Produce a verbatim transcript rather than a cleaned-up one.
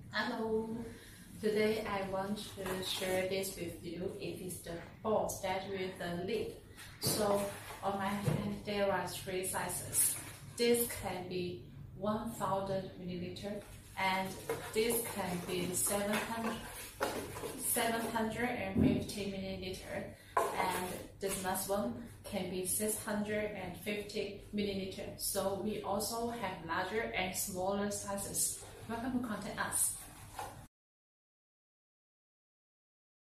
Hello, today I want to share this with you. It is the box that with the lid. So on my hand there are three sizes. This can be one thousand milliliter and this can be seven hundred, seven hundred fifty milliliter, and this last one can be six hundred fifty milliliter. So we also have larger and smaller sizes. Welcome to contact us.